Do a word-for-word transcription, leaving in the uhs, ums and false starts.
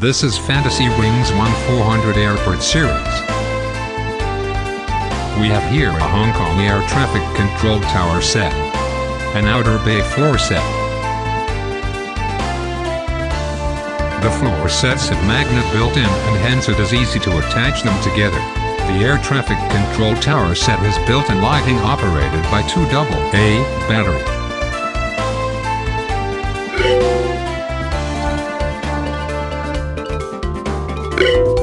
This is Fantasy Wings one four hundred Airport Series. We have here a Hong Kong air traffic control tower set, an outer bay floor set. The floor sets have magnet built in, and hence it is easy to attach them together. The air traffic control tower set is built-in lighting operated by two double A battery. You